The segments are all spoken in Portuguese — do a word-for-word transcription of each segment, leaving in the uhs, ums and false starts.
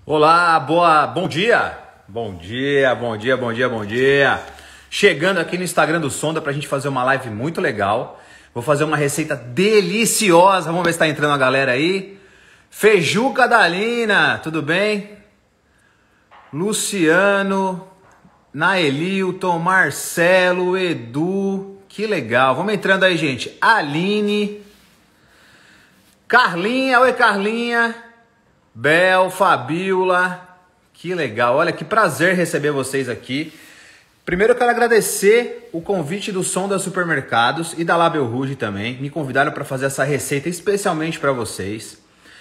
Olá, boa, bom dia, bom dia, bom dia, bom dia, bom dia. Chegando aqui no Instagram do Sonda pra gente fazer uma live muito legal. Vou fazer uma receita deliciosa, vamos ver se tá entrando a galera aí. Feijuca da Lina, tudo bem? Luciano, Naelilton, Marcelo, Edu, que legal. Vamos entrando aí, gente. Aline, Carlinha, oi Carlinha. Bel, Fabiola, que legal, olha que prazer receber vocês aqui. Primeiro eu quero agradecer o convite do Sonda Supermercados e da Label Rouge também. Me convidaram para fazer essa receita especialmente para vocês.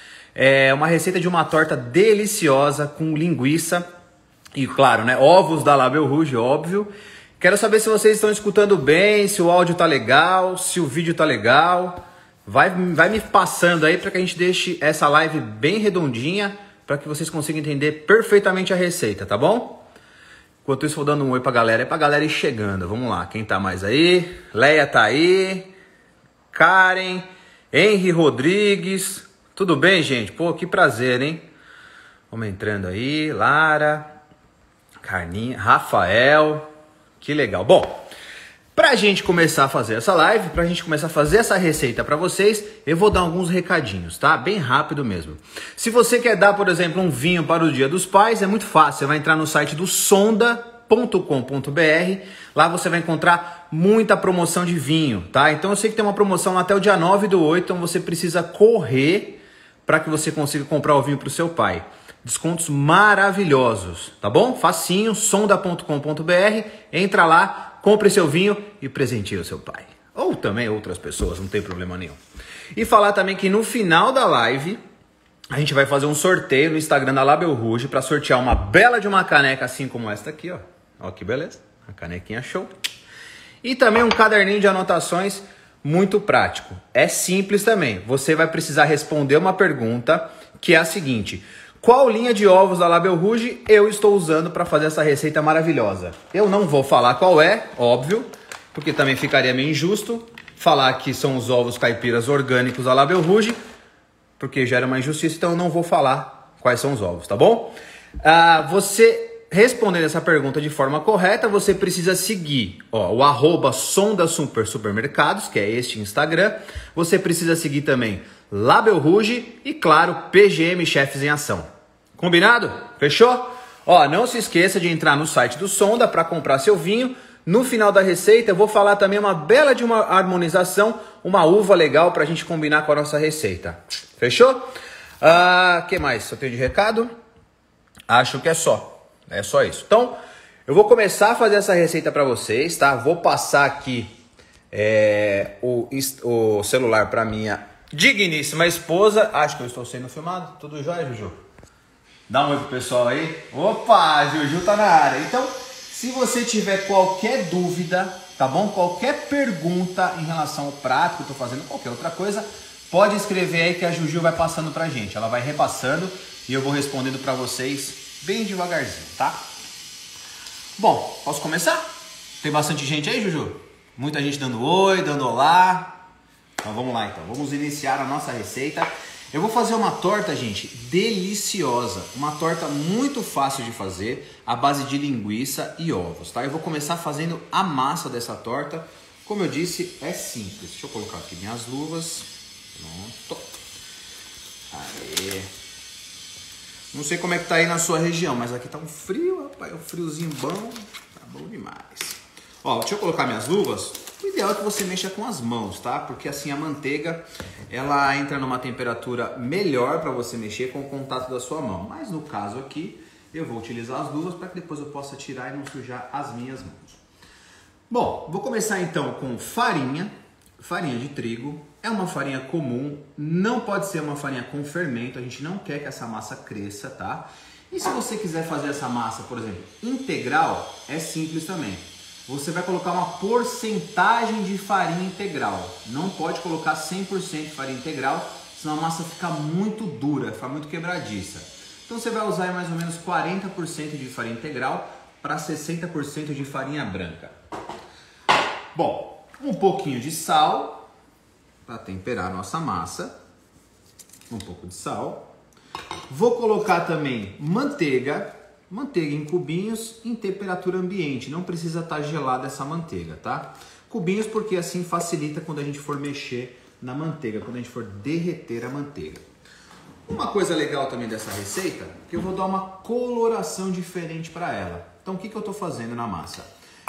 É uma receita de uma torta deliciosa com linguiça e, claro, né, ovos da Label Rouge, óbvio. Quero saber se vocês estão escutando bem, se o áudio tá legal, se o vídeo tá legal. Vai, vai me passando aí para que a gente deixe essa live bem redondinha, para que vocês consigam entender perfeitamente a receita, tá bom? Enquanto isso, vou dando um oi pra galera, é pra galera ir chegando. Vamos lá, quem tá mais aí? Leia tá aí, Karen, Henry Rodrigues, tudo bem, gente? Pô, que prazer, hein? Vamos entrando aí, Lara, Carninha, Rafael, que legal. Bom, pra gente começar a fazer essa live, pra gente começar a fazer essa receita pra vocês, eu vou dar alguns recadinhos, tá? Bem rápido mesmo. Se você quer dar, por exemplo, um vinho para o Dia dos Pais, é muito fácil. Você vai entrar no site do sonda ponto com ponto br. Lá você vai encontrar muita promoção de vinho, tá? Então eu sei que tem uma promoção até o dia nove do oito, então você precisa correr para que você consiga comprar o vinho pro seu pai. Descontos maravilhosos, tá bom? Facinho, sonda ponto com ponto br. Entra lá, compre seu vinho e presenteie o seu pai. Ou também outras pessoas, não tem problema nenhum. E falar também que no final da live, a gente vai fazer um sorteio no Instagram da Label Rouge para sortear uma bela de uma caneca assim como esta aqui, ó. Ó que beleza, a canequinha show. E também um caderninho de anotações muito prático. É simples também. Você vai precisar responder uma pergunta que é a seguinte: qual linha de ovos da Label Rouge eu estou usando para fazer essa receita maravilhosa? Eu não vou falar qual é, óbvio, porque também ficaria meio injusto falar que são os ovos caipiras orgânicos da Label Rouge, porque gera uma injustiça, então eu não vou falar quais são os ovos, tá bom? Ah, você respondendo essa pergunta de forma correta, você precisa seguir ó, o arroba Sonda Super Supermercados, que é este Instagram. Você precisa seguir também Label Rouge e, claro, P G M Chefs em Ação. Combinado? Fechou? Ó, não se esqueça de entrar no site do Sonda para comprar seu vinho. No final da receita eu vou falar também uma bela de uma harmonização, uma uva legal para a gente combinar com a nossa receita. Fechou? Ah, que mais eu tenho de recado? Acho que é só. É só isso. Então, eu vou começar a fazer essa receita para vocês, tá? Vou passar aqui é, o, o celular para minha digníssima esposa. Acho que eu estou sendo filmado. Tudo jóia, Juju? Dá um oi pro pessoal aí. Opa, Juju tá na área. Então, se você tiver qualquer dúvida, tá bom? Qualquer pergunta em relação ao prato que eu tô fazendo, qualquer outra coisa, pode escrever aí que a Juju vai passando pra gente. Ela vai repassando e eu vou respondendo pra vocês bem devagarzinho, tá? Bom, posso começar? Tem bastante gente aí, Juju? Muita gente dando oi, dando olá. Então vamos lá então, vamos iniciar a nossa receita. Eu vou fazer uma torta, gente, deliciosa. Uma torta muito fácil de fazer, à base de linguiça e ovos, tá? Eu vou começar fazendo a massa dessa torta. Como eu disse, é simples. Deixa eu colocar aqui minhas luvas. Pronto. Aê. Não sei como é que tá aí na sua região, mas aqui tá um frio, rapaz, um friozinho bom, tá bom demais. Ó, deixa eu colocar minhas luvas. O ideal é que você mexa com as mãos, tá? Porque assim a manteiga, ela entra numa temperatura melhor para você mexer com o contato da sua mão. Mas no caso aqui, eu vou utilizar as luvas para que depois eu possa tirar e não sujar as minhas mãos. Bom, vou começar então com farinha, farinha de trigo. É uma farinha comum, não pode ser uma farinha com fermento, a gente não quer que essa massa cresça, tá? E se você quiser fazer essa massa, por exemplo, integral, é simples também. Você vai colocar uma porcentagem de farinha integral, não pode colocar cem por cento de farinha integral, senão a massa fica muito dura, fica muito quebradiça. Então você vai usar mais ou menos quarenta por cento de farinha integral para sessenta por cento de farinha branca. Bom, um pouquinho de sal para temperar a nossa massa, um pouco de sal. Vou colocar também manteiga, manteiga em cubinhos em temperatura ambiente. Não precisa estar gelada essa manteiga, tá? Cubinhos porque assim facilita quando a gente for mexer na manteiga, quando a gente for derreter a manteiga. Uma coisa legal também dessa receita, que eu vou dar uma coloração diferente para ela. Então o que, que eu estou fazendo na massa?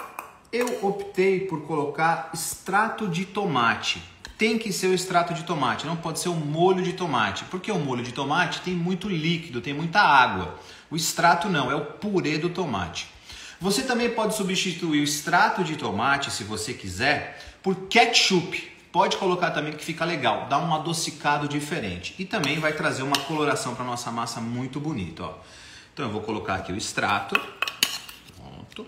Eu optei por colocar extrato de tomate. Tem que ser o extrato de tomate, não pode ser o molho de tomate. Porque o molho de tomate tem muito líquido, tem muita água. O extrato não, é o purê do tomate. Você também pode substituir o extrato de tomate, se você quiser, por ketchup. Pode colocar também que fica legal, dá um adocicado diferente. E também vai trazer uma coloração para nossa massa muito bonita, ó. Então eu vou colocar aqui o extrato. Pronto.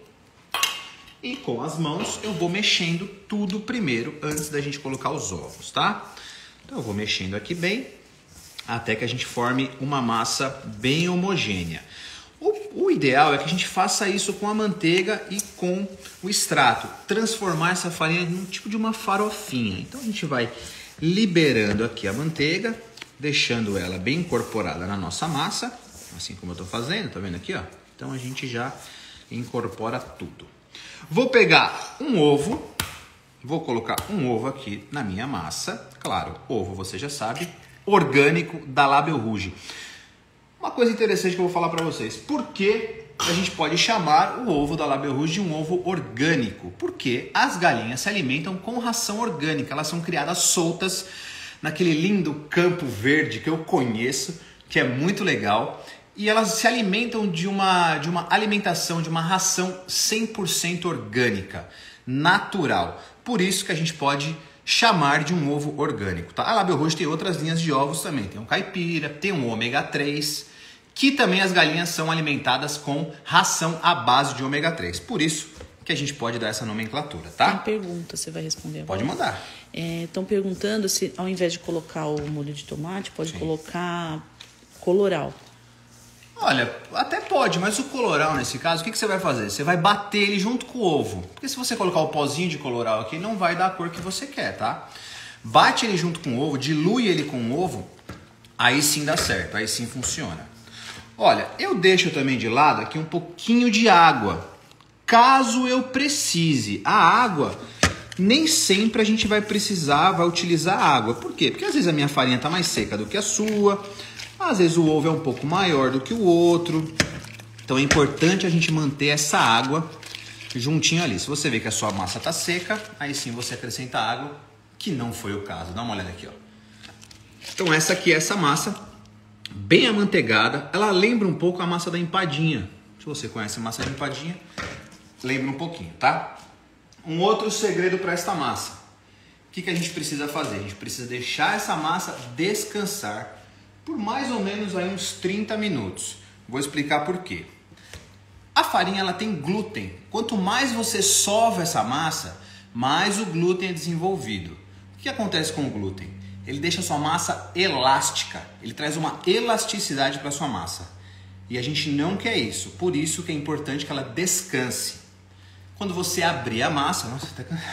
E com as mãos eu vou mexendo tudo primeiro, antes da gente colocar os ovos, tá? Então eu vou mexendo aqui bem, até que a gente forme uma massa bem homogênea. O, o ideal é que a gente faça isso com a manteiga e com o extrato. Transformar essa farinha num tipo de uma farofinha. Então a gente vai liberando aqui a manteiga, deixando ela bem incorporada na nossa massa. Assim como eu estou fazendo, tá vendo aqui, ó? Então a gente já incorpora tudo. Vou pegar um ovo, vou colocar um ovo aqui na minha massa. Claro, ovo você já sabe, orgânico da Label Rouge. Uma coisa interessante que eu vou falar para vocês. Por que a gente pode chamar o ovo da Label Rouge de um ovo orgânico? Porque as galinhas se alimentam com ração orgânica. Elas são criadas soltas naquele lindo campo verde que eu conheço, que é muito legal. E elas se alimentam de uma, de uma alimentação, de uma ração cem por cento orgânica, natural. Por isso que a gente pode chamar de um ovo orgânico, tá? A Label Rouge tem outras linhas de ovos também. Tem um caipira, tem um ômega três, que também as galinhas são alimentadas com ração à base de ômega três. Por isso que a gente pode dar essa nomenclatura, tá? Tem pergunta, você vai responder agora. Pode mandar. Estão é, perguntando se ao invés de colocar o molho de tomate, pode Sim. colocar coloral. Olha, até pode, mas o coloral nesse caso, o que, que você vai fazer? Você vai bater ele junto com o ovo. Porque se você colocar o pozinho de coloral aqui, não vai dar a cor que você quer, tá? Bate ele junto com o ovo, dilui ele com o ovo, aí sim dá certo, aí sim funciona. Olha, eu deixo também de lado aqui um pouquinho de água, caso eu precise. A água, nem sempre a gente vai precisar, vai utilizar água. Por quê? Porque às vezes a minha farinha está mais seca do que a sua. Às vezes o ovo é um pouco maior do que o outro. Então é importante a gente manter essa água juntinho ali. Se você vê que a sua massa está seca, aí sim você acrescenta água, que não foi o caso. Dá uma olhada aqui, ó. Então essa aqui é essa massa, bem amanteigada. Ela lembra um pouco a massa da empadinha. Se você conhece a massa de empadinha, lembra um pouquinho, tá? Um outro segredo para esta massa. O que, que a gente precisa fazer? A gente precisa deixar essa massa descansar por mais ou menos aí uns trinta minutos. Vou explicar por quê. A farinha ela tem glúten. Quanto mais você sova essa massa, mais o glúten é desenvolvido. O que acontece com o glúten? Ele deixa a sua massa elástica. Ele traz uma elasticidade para a sua massa. E a gente não quer isso. Por isso que é importante que ela descanse. Quando você abrir a massa... Nossa, até, can...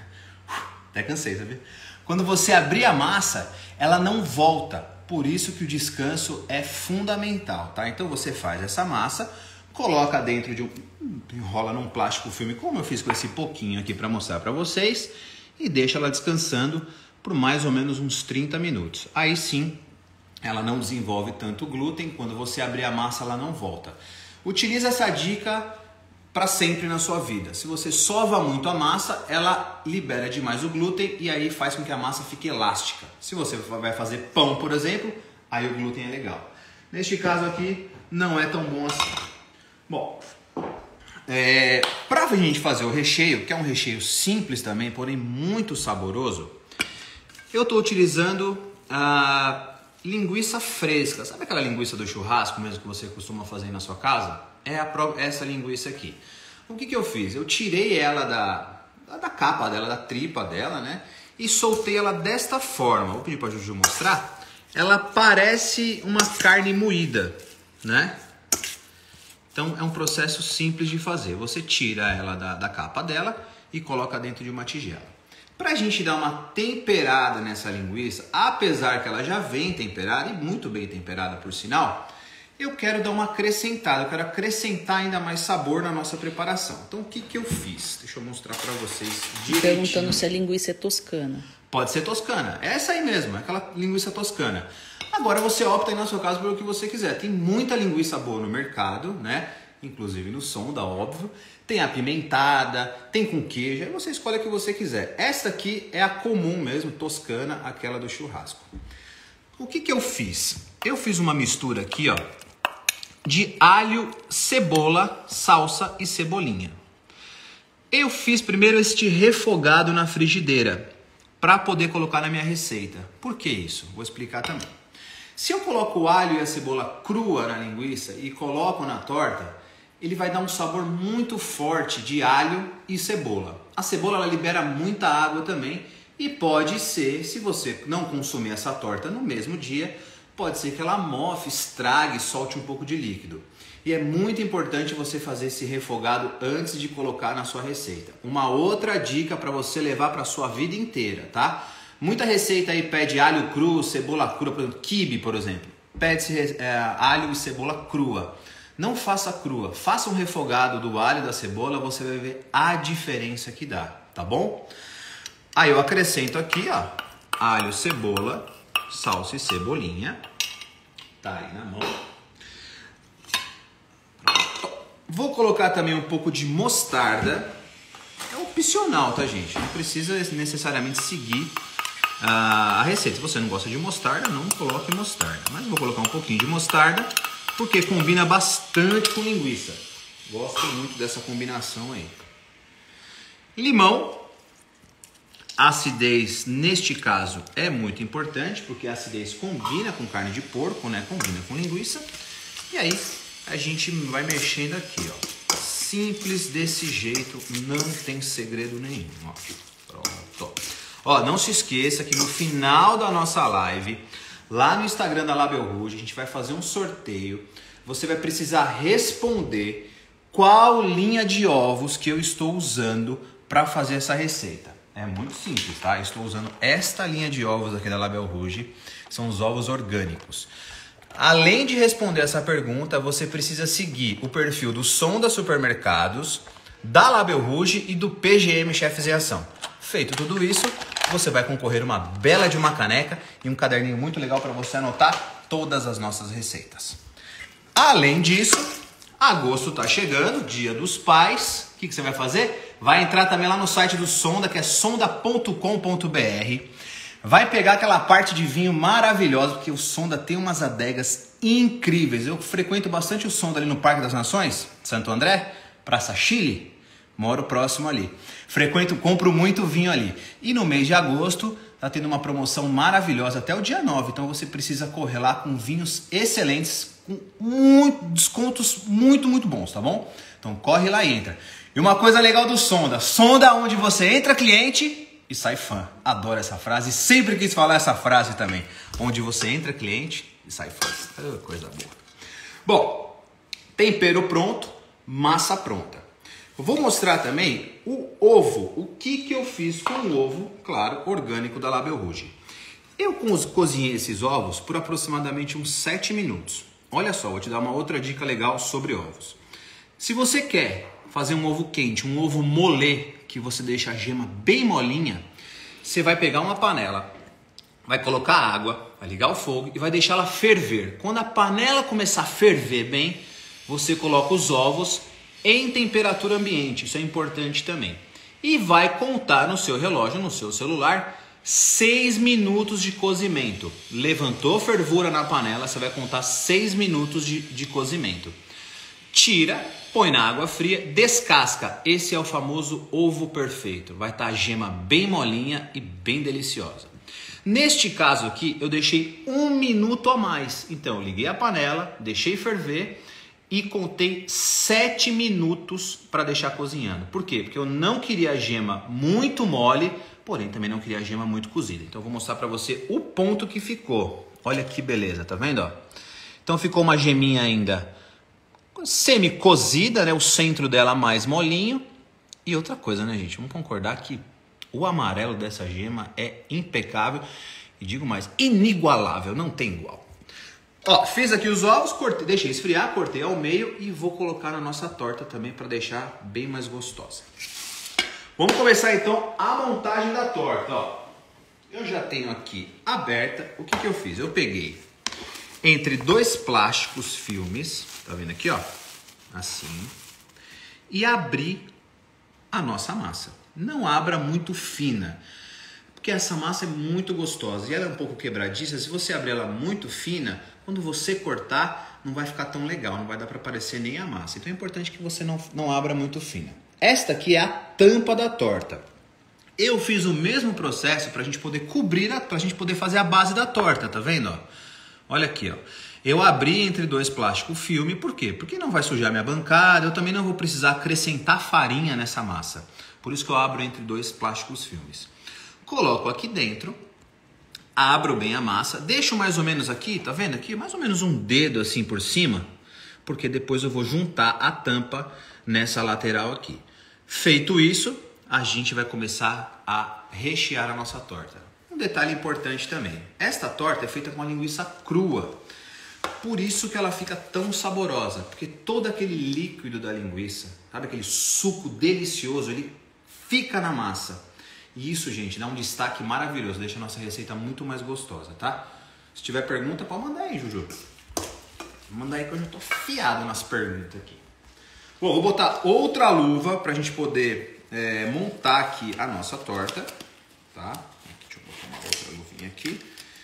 até cansei, sabe? Quando você abrir a massa, ela não volta. Por isso que o descanso é fundamental, tá? Então você faz essa massa, coloca dentro de um... enrola num plástico filme, como eu fiz com esse pouquinho aqui para mostrar para vocês, e deixa ela descansando por mais ou menos uns trinta minutos. Aí sim, ela não desenvolve tanto glúten, quando você abrir a massa ela não volta. Utilize essa dica para sempre na sua vida. Se você sova muito a massa, ela libera demais o glúten e aí faz com que a massa fique elástica. Se você vai fazer pão, por exemplo, aí o glúten é legal. Neste caso aqui, não é tão bom assim. Bom, é, para a gente fazer o recheio, que é um recheio simples também, porém muito saboroso, eu estou utilizando a linguiça fresca. Sabe aquela linguiça do churrasco mesmo que você costuma fazer na sua casa? É a, essa linguiça aqui. O que, que eu fiz? Eu tirei ela da, da capa dela, da tripa dela, né? E soltei ela desta forma. Vou pedir para a Juju mostrar. Ela parece uma carne moída, né? Então é um processo simples de fazer. Você tira ela da, da capa dela e coloca dentro de uma tigela. Para a gente dar uma temperada nessa linguiça, apesar que ela já vem temperada e muito bem temperada por sinal, eu quero dar uma acrescentada, eu quero acrescentar ainda mais sabor na nossa preparação. Então o que, que eu fiz? Deixa eu mostrar para vocês direitinho. Perguntando se a linguiça é toscana. Pode ser toscana, é essa aí mesmo, aquela linguiça toscana. Agora você opta aí no seu caso pelo que você quiser. Tem muita linguiça boa no mercado, né? Inclusive no Sonda, óbvio. Tem apimentada, tem com queijo, aí você escolhe a que você quiser. Esta aqui é a comum mesmo, toscana, aquela do churrasco. O que que eu fiz? Eu fiz uma mistura aqui, ó, de alho, cebola, salsa e cebolinha. Eu fiz primeiro este refogado na frigideira para poder colocar na minha receita. Por que isso? Vou explicar também. Se eu coloco o alho e a cebola crua na linguiça e coloco na torta, ele vai dar um sabor muito forte de alho e cebola. A cebola ela libera muita água também e pode ser, se você não consumir essa torta no mesmo dia, pode ser que ela mofe, estrague, solte um pouco de líquido. E é muito importante você fazer esse refogado antes de colocar na sua receita. Uma outra dica para você levar para a sua vida inteira, tá? Muita receita aí pede alho cru, cebola crua, por exemplo, quibe, por exemplo. Pede é, alho e cebola crua. Não faça crua, faça um refogado do alho e da cebola, você vai ver a diferença que dá, tá bom? Aí eu acrescento aqui, ó, alho, cebola, salsa e cebolinha. Tá aí na mão. Vou colocar também um pouco de mostarda. É opcional, tá, gente? Não precisa necessariamente seguir a receita. Se você não gosta de mostarda, não coloque mostarda. Mas vou colocar um pouquinho de mostarda, porque combina bastante com linguiça. Gosto muito dessa combinação aí. Limão. Acidez, neste caso, é muito importante, porque a acidez combina com carne de porco, né? Combina com linguiça. E aí, a gente vai mexendo aqui, ó. Simples desse jeito, não tem segredo nenhum, ó. Pronto. Ó, não se esqueça que no final da nossa live, lá no Instagram da Label Rouge, a gente vai fazer um sorteio. Você vai precisar responder qual linha de ovos que eu estou usando para fazer essa receita. É muito simples, tá? Eu estou usando esta linha de ovos aqui da Label Rouge, são os ovos orgânicos. Além de responder essa pergunta, você precisa seguir o perfil do Sonda Supermercados, da Label Rouge e do P G M Chefs em Ação. Feito tudo isso, você vai concorrer uma bela de uma caneca e um caderninho muito legal para você anotar todas as nossas receitas. Além disso, agosto está chegando, Dia dos Pais. O que, que você vai fazer? Vai entrar também lá no site do Sonda, que é sonda ponto com ponto br. Vai pegar aquela parte de vinho maravilhosa, porque o Sonda tem umas adegas incríveis. Eu frequento bastante o Sonda ali no Parque das Nações, Santo André, Praça Chile. Moro próximo ali. Frequento, compro muito vinho ali. E no mês de agosto tá tendo uma promoção maravilhosa até o dia nove. Então você precisa correr lá com vinhos excelentes, com muito, descontos muito, muito bons, tá bom? Então corre lá e entra. E uma coisa legal do Sonda. Sonda onde você entra cliente e sai fã. Adoro essa frase. Sempre quis falar essa frase também. Onde você entra cliente e sai fã. Oh, coisa boa. Bom, tempero pronto, massa pronta. Eu vou mostrar também o ovo, o que, que eu fiz com o ovo, claro, orgânico da Label Rouge. Eu cozinhei esses ovos por aproximadamente uns sete minutos. Olha só, vou te dar uma outra dica legal sobre ovos. Se você quer fazer um ovo quente, um ovo molê, que você deixa a gema bem molinha, você vai pegar uma panela, vai colocar água, vai ligar o fogo e vai deixar ela ferver. Quando a panela começar a ferver bem, você coloca os ovos em temperatura ambiente, isso é importante também. E vai contar no seu relógio, no seu celular, seis minutos de cozimento. Levantou fervura na panela, você vai contar seis minutos de, de cozimento. Tira, põe na água fria, descasca. Esse é o famoso ovo perfeito. Vai estar a gema bem molinha e bem deliciosa. Neste caso aqui, eu deixei um minuto a mais. Então, eu liguei a panela, deixei ferver e contei sete minutos para deixar cozinhando. Por quê? Porque eu não queria a gema muito mole, porém também não queria a gema muito cozida. Então eu vou mostrar para você o ponto que ficou. Olha que beleza, tá vendo? Ó? Então ficou uma geminha ainda semi-cozida, né? O centro dela mais molinho. E outra coisa, né, gente? Vamos concordar que o amarelo dessa gema é impecável. E digo mais, inigualável, não tem igual. Ó, fiz aqui os ovos, cortei, deixei esfriar, cortei ao meio e vou colocar na nossa torta também para deixar bem mais gostosa. Vamos começar então a montagem da torta, ó. Eu já tenho aqui aberta, o que que eu fiz? Eu peguei entre dois plásticos filmes, tá vendo aqui, ó? Assim. E abri a nossa massa. Não abra muito fina, porque essa massa é muito gostosa e ela é um pouco quebradiça. Se você abrir ela muito fina, quando você cortar, não vai ficar tão legal, não vai dar para aparecer nem a massa. Então é importante que você não, não abra muito fina. Esta aqui é a tampa da torta. Eu fiz o mesmo processo para a gente poder cobrir, para a gente poder fazer a base da torta, tá vendo? Ó? Olha aqui, ó. Eu abri entre dois plásticos filme, por quê? Porque não vai sujar minha bancada, eu também não vou precisar acrescentar farinha nessa massa. Por isso que eu abro entre dois plásticos filmes. Coloco aqui dentro, abro bem a massa, deixo mais ou menos aqui, tá vendo aqui? Mais ou menos um dedo assim por cima, porque depois eu vou juntar a tampa nessa lateral aqui. Feito isso, a gente vai começar a rechear a nossa torta. Um detalhe importante também, esta torta é feita com a linguiça crua, por isso que ela fica tão saborosa, porque todo aquele líquido da linguiça, sabe, aquele suco delicioso, ele fica na massa. E isso, gente, dá um destaque maravilhoso, deixa a nossa receita muito mais gostosa, tá? Se tiver pergunta, pode mandar aí, Juju. Manda aí que eu já tô afiado nas perguntas aqui. Bom, vou botar outra luva pra gente poder é, montar aqui a nossa torta, tá? Deixa eu botar uma outra luvinha aqui.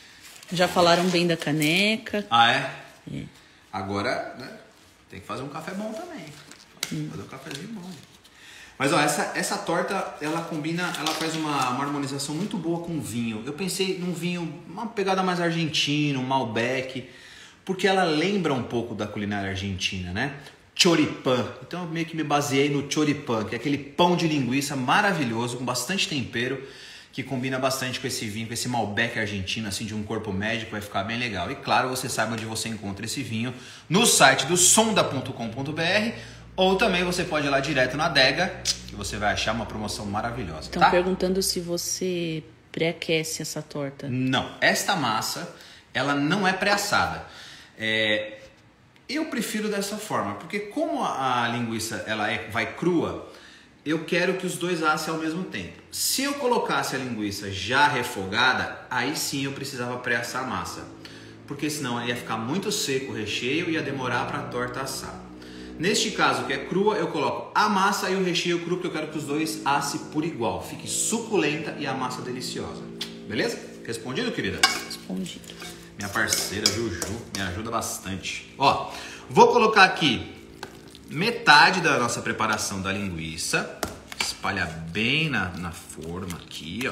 Já falaram bem da caneca. Ah, é? É. Agora, né, tem que fazer um café bom também. Hum. Fazer um cafezinho bom. Mas ó, essa, essa torta, ela combina, ela faz uma, uma harmonização muito boa com vinho. Eu pensei num vinho, uma pegada mais argentina, um Malbec, porque ela lembra um pouco da culinária argentina, né? Choripan. Então eu meio que me baseei no choripan, que é aquele pão de linguiça maravilhoso, com bastante tempero, que combina bastante com esse vinho, com esse Malbec argentino, assim, de um corpo médico, vai ficar bem legal. E claro, você sabe onde você encontra esse vinho, no site do sonda ponto com ponto br, ou também você pode ir lá direto na adega, que você vai achar uma promoção maravilhosa. Estão tá? perguntando se você pré-aquece essa torta. Não, esta massa, ela não é pré-assada. É, eu prefiro dessa forma, porque como a, a linguiça ela é, vai crua, eu quero que os dois assem ao mesmo tempo. Se eu colocasse a linguiça já refogada, aí sim eu precisava pré-assar a massa, porque senão ia ficar muito seco o recheio e ia demorar para a torta assar. Neste caso, que é crua, eu coloco a massa e o recheio cru, porque eu quero que os dois assem por igual. Fique suculenta e a massa deliciosa. Beleza? Respondido, querida? Respondido. Minha parceira Juju me ajuda bastante. Ó, vou colocar aqui metade da nossa preparação da linguiça. Espalhar bem na, na forma aqui, ó.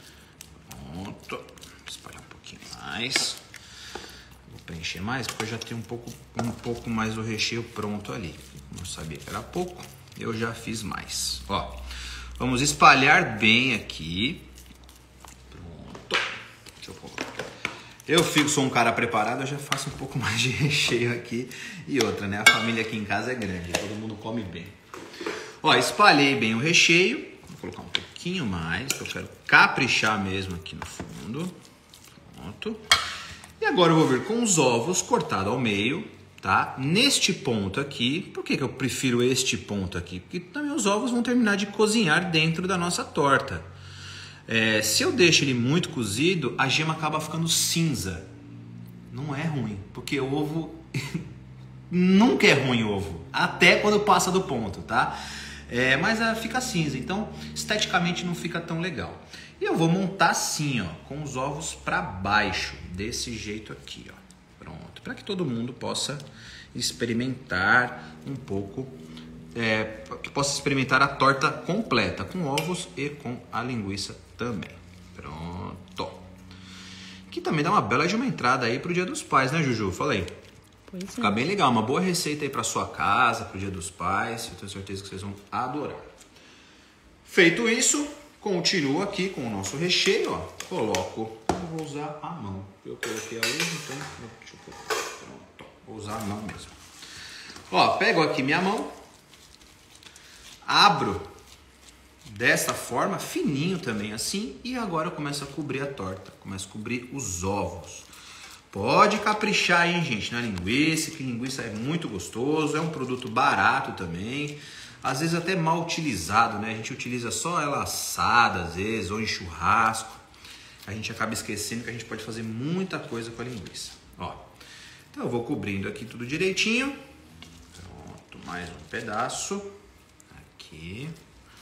Pronto. Espalhar um pouquinho mais. Preencher mais, porque eu já tenho um pouco, um pouco mais do recheio pronto ali. Não sabia que era pouco, eu já fiz mais. Ó, vamos espalhar bem aqui. Pronto. Deixa eu colocar. Eu fico, sou um cara preparado, eu já faço um pouco mais de recheio aqui. E outra, né? A família aqui em casa é grande, todo mundo come bem. Ó, espalhei bem o recheio. Vou colocar um pouquinho mais, que eu quero caprichar mesmo aqui no fundo. Pronto. E agora eu vou vir com os ovos cortados ao meio, tá? Neste ponto aqui, por que que eu prefiro este ponto aqui? Porque também os ovos vão terminar de cozinhar dentro da nossa torta. É, se eu deixo ele muito cozido, a gema acaba ficando cinza. Não é ruim, porque o ovo... Nunca é ruim o ovo, até quando passa do ponto, tá? É, mas ah, fica cinza, então esteticamente não fica tão legal. E eu vou montar assim, ó, com os ovos para baixo, desse jeito aqui, ó. Pronto, para que todo mundo possa experimentar um pouco, é, que possa experimentar a torta completa, com ovos e com a linguiça também. Pronto. Que também dá uma bela de uma entrada aí pro Dia dos Pais, né, Juju? Falei. Pois é. Fica bem legal, uma boa receita aí para sua casa, pro Dia dos Pais. Eu tenho certeza que vocês vão adorar. Feito isso, continuo aqui com o nosso recheio, ó. Coloco, eu vou usar a mão. Eu coloquei a luz, então deixa eu colocar. Pronto, vou usar a mão mesmo. Ó, pego aqui minha mão, abro desta forma, fininho também assim, e agora eu começo a cobrir a torta, começo a cobrir os ovos. Pode caprichar aí, gente, na linguiça, que linguiça é muito gostoso, é um produto barato também, às vezes até mal utilizado, né? A gente utiliza só ela assada, às vezes, ou em churrasco. A gente acaba esquecendo que a gente pode fazer muita coisa com a linguiça. Ó, então eu vou cobrindo aqui tudo direitinho. Pronto, mais um pedaço. Aqui.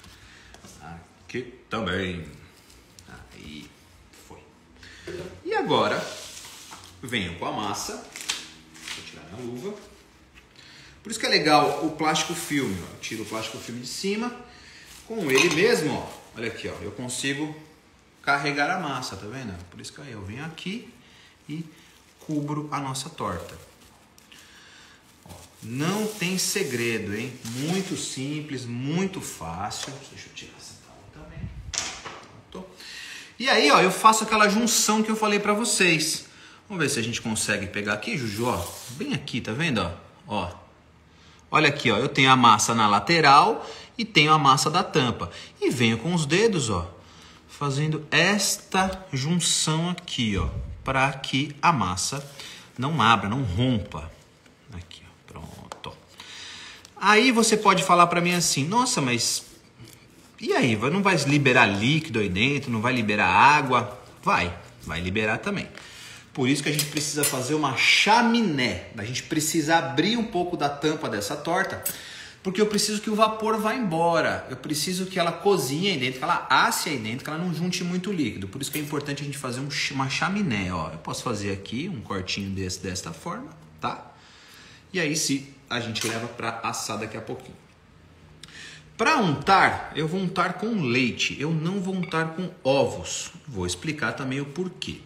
Aqui também. Aí, foi. E agora, venho com a massa. Vou tirar minha luva. Por isso que é legal o plástico filme. Ó. Eu tiro o plástico filme de cima. Com ele mesmo, ó. Olha aqui, ó. Eu consigo carregar a massa, tá vendo? Por isso que eu venho aqui e cubro a nossa torta. Ó, não tem segredo, hein? Muito simples, muito fácil. Deixa eu tirar essa tábua também. Pronto. E aí, ó, eu faço aquela junção que eu falei pra vocês. Vamos ver se a gente consegue pegar aqui, Juju, ó. Bem aqui, tá vendo, ó? Ó. Olha aqui, ó. Eu tenho a massa na lateral e tenho a massa da tampa. E venho com os dedos, ó, fazendo esta junção aqui, ó, para que a massa não abra, não rompa. Aqui, ó, pronto. Aí você pode falar para mim assim, nossa, mas e aí? Não vai liberar líquido aí dentro? Não vai liberar água? Vai, vai liberar também. Por isso que a gente precisa fazer uma chaminé. A gente precisa abrir um pouco da tampa dessa torta, porque eu preciso que o vapor vá embora. Eu preciso que ela cozinhe aí dentro, que ela asse aí dentro, que ela não junte muito líquido. Por isso que é importante a gente fazer um, uma chaminé. Ó. Eu posso fazer aqui um cortinho desse, desta forma, tá? E aí sim, a gente leva para assar daqui a pouquinho. Para untar, eu vou untar com leite. Eu não vou untar com ovos. Vou explicar também o porquê.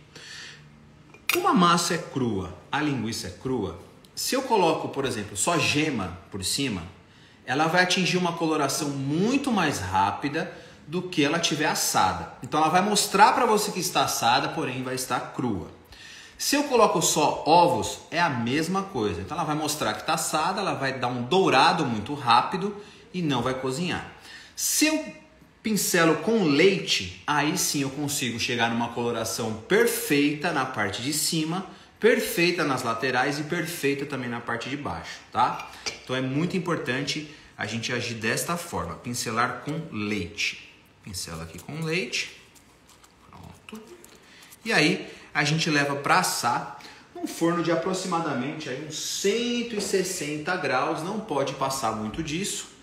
Como a massa é crua, a linguiça é crua, se eu coloco, por exemplo, só gema por cima, ela vai atingir uma coloração muito mais rápida do que ela tiver assada. Então ela vai mostrar para você que está assada, porém vai estar crua. Se eu coloco só ovos, é a mesma coisa. Então ela vai mostrar que está assada, ela vai dar um dourado muito rápido e não vai cozinhar. Se eu pincelo com leite, aí sim eu consigo chegar numa coloração perfeita na parte de cima, perfeita nas laterais e perfeita também na parte de baixo, tá? Então é muito importante a gente agir desta forma, pincelar com leite. Pincela aqui com leite, pronto. E aí a gente leva para assar num forno de aproximadamente aí uns cento e sessenta graus, não pode passar muito disso.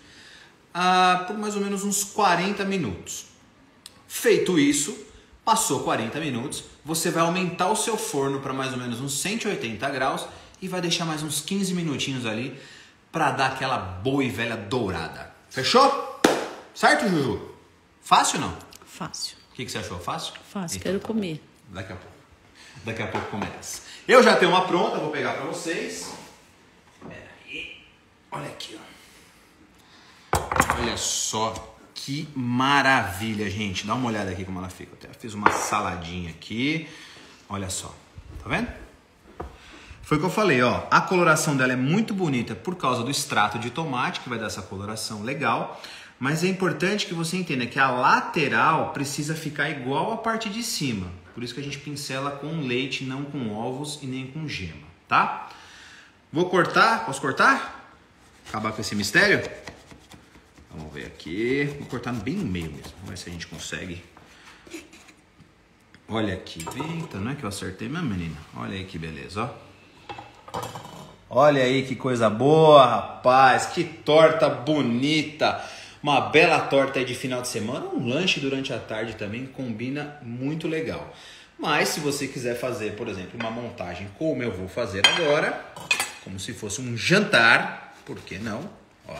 Ah, por mais ou menos uns quarenta minutos. Feito isso, passou quarenta minutos, você vai aumentar o seu forno para mais ou menos uns cento e oitenta graus e vai deixar mais uns quinze minutinhos ali para dar aquela boa e velha dourada. Fechou? Certo, Juju? Fácil ou não? Fácil. O que, que você achou? Fácil? Fácil, então, quero comer. Daqui a pouco. Daqui a pouco começa. Eu já tenho uma pronta, vou pegar para vocês. Pera aí. Olha aqui, ó. Olha só que maravilha, gente. Dá uma olhada aqui como ela fica. Eu até fiz uma saladinha aqui. Olha só. Tá vendo? Foi o que eu falei, ó. A coloração dela é muito bonita por causa do extrato de tomate, que vai dar essa coloração legal. Mas é importante que você entenda que a lateral precisa ficar igual à parte de cima. Por isso que a gente pincela com leite, não com ovos e nem com gema, tá? Vou cortar. Posso cortar? Acabar com esse mistério? Vamos ver aqui. Vou cortar bem no meio mesmo. Vamos ver se a gente consegue. Olha aqui. Eita, não é que eu acertei mesmo, menina? Olha aí que beleza, ó. Olha aí que coisa boa, rapaz. Que torta bonita. Uma bela torta aí de final de semana. Um lanche durante a tarde também combina muito legal. Mas se você quiser fazer, por exemplo, uma montagem como eu vou fazer agora, como se fosse um jantar, por que não? Ó.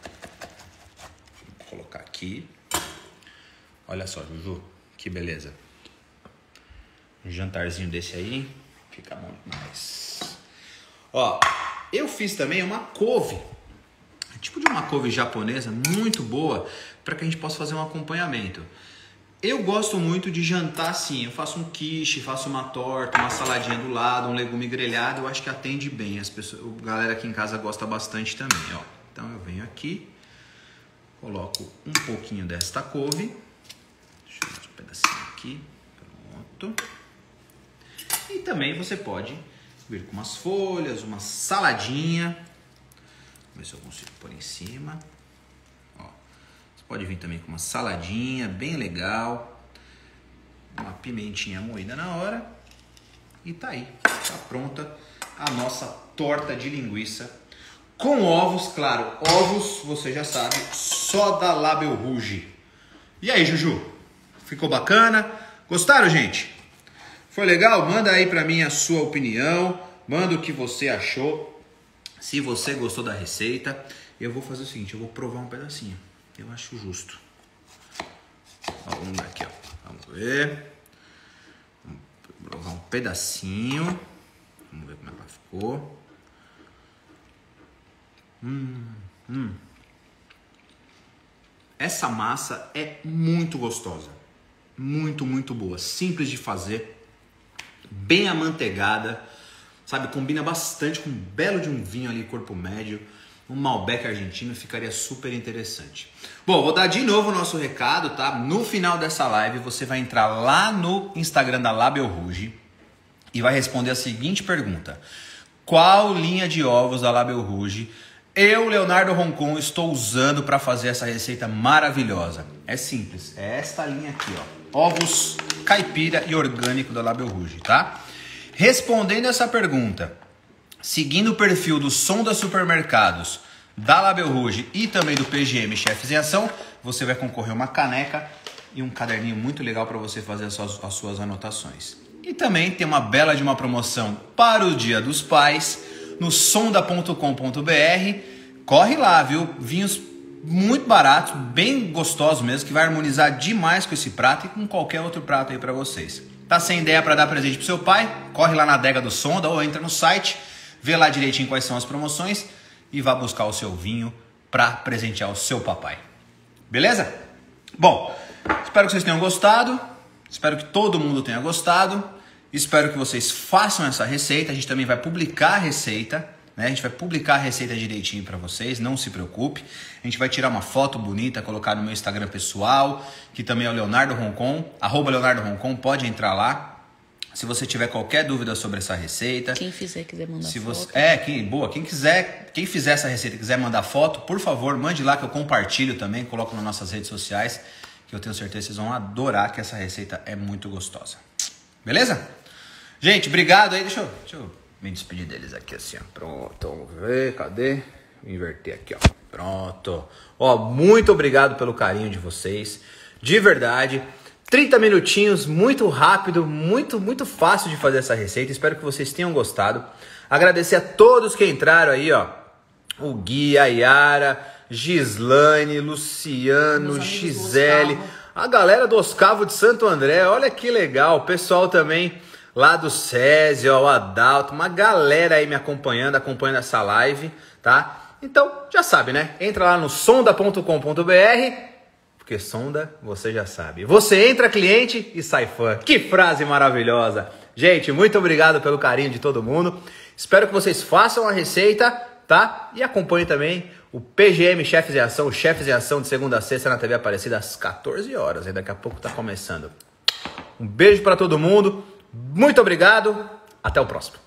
Colocar aqui. Olha só, Juju, que beleza. Um jantarzinho desse aí fica bom demais. Ó, eu fiz também uma couve, tipo de uma couve japonesa muito boa para que a gente possa fazer um acompanhamento. Eu gosto muito de jantar assim. Eu faço um quiche, faço uma torta, uma saladinha do lado, um legume grelhado. Eu acho que atende bem. As pessoas, a galera aqui em casa gosta bastante também, ó. Então eu venho aqui. coloco um pouquinho desta couve. Deixa eu dar um pedacinho aqui. Pronto. E também você pode vir com umas folhas, uma saladinha. Vamos ver se eu consigo pôr em cima. Ó, você pode vir também com uma saladinha bem legal. Uma pimentinha moída na hora. E tá aí. Tá pronta a nossa torta de linguiça. Com ovos, claro. Ovos, você já sabe, só da Label Rouge. E aí, Juju? Ficou bacana? Gostaram, gente? Foi legal? Manda aí pra mim a sua opinião. Manda o que você achou. Se você gostou da receita. Eu vou fazer o seguinte, eu vou provar um pedacinho. Eu acho justo. Ó, vamos ver aqui, ó. Vamos ver. Vamos provar um pedacinho. Vamos ver como ela ficou. Hum, hum. Essa massa é muito gostosa. Muito, muito boa. Simples de fazer. Bem amanteigada, sabe? Combina bastante com um belo de um vinho ali, corpo médio. Um Malbec argentino ficaria super interessante. Bom, vou dar de novo o nosso recado, tá? No final dessa live, você vai entrar lá no Instagram da Label Rouge e vai responder a seguinte pergunta. Qual linha de ovos da Label Rouge eu, Leonardo Roncon, estou usando para fazer essa receita maravilhosa? É simples, é esta linha aqui, ó. Ovos caipira e orgânico da Label Rouge, tá? Respondendo essa pergunta, seguindo o perfil do Som da Supermercados, da Label Rouge e também do P G M Chefes em Ação, você vai concorrer uma caneca e um caderninho muito legal para você fazer as suas, as suas anotações. E também tem uma bela de uma promoção para o Dia dos Pais no sonda ponto com ponto br. Corre lá, viu? Vinhos muito baratos, bem gostosos mesmo, que vai harmonizar demais com esse prato e com qualquer outro prato aí para vocês. Tá sem ideia para dar presente pro seu pai? Corre lá na adega do Sonda ou entra no site, vê lá direitinho quais são as promoções e vá buscar o seu vinho para presentear o seu papai. Beleza? Bom, espero que vocês tenham gostado, espero que todo mundo tenha gostado, espero que vocês façam essa receita, a gente também vai publicar a receita, né? A gente vai publicar a receita direitinho para vocês, não se preocupe. A gente vai tirar uma foto bonita, colocar no meu Instagram pessoal, que também é o Leonardo Roncon, arroba Leonardo Roncon, pode entrar lá. Se você tiver qualquer dúvida sobre essa receita. Quem fizer quiser mandar se foto. Você, é, quem, boa. Quem quiser, quem fizer essa receita e quiser mandar foto, por favor, mande lá que eu compartilho também, coloco nas nossas redes sociais, que eu tenho certeza que vocês vão adorar, que essa receita é muito gostosa. Beleza? Gente, obrigado aí. Deixa eu, deixa eu me despedir deles aqui assim, ó. Pronto, vamos ver, cadê? Vou inverter aqui, ó. Pronto. Ó, muito obrigado pelo carinho de vocês. De verdade. trinta minutinhos, muito rápido, muito, muito fácil de fazer essa receita. Espero que vocês tenham gostado. Agradecer a todos que entraram aí, ó. O Gui, a Yara, Gislaine, Luciano, Gisele. A galera do Oscavo de Santo André, olha que legal. O pessoal também lá do SESI, ó, o Adalto. Uma galera aí me acompanhando, acompanhando essa live, tá? Então, já sabe, né? Entra lá no sonda ponto com ponto br. Porque sonda, você já sabe. Você entra cliente e sai fã. Que frase maravilhosa. Gente, muito obrigado pelo carinho de todo mundo. Espero que vocês façam a receita, tá? E acompanhem também o P G M Chefes em Ação, o Chefes em Ação de segunda a sexta na T V Aparecida às quatorze horas. E daqui a pouco tá começando. Um beijo para todo mundo. Muito obrigado. Até o próximo.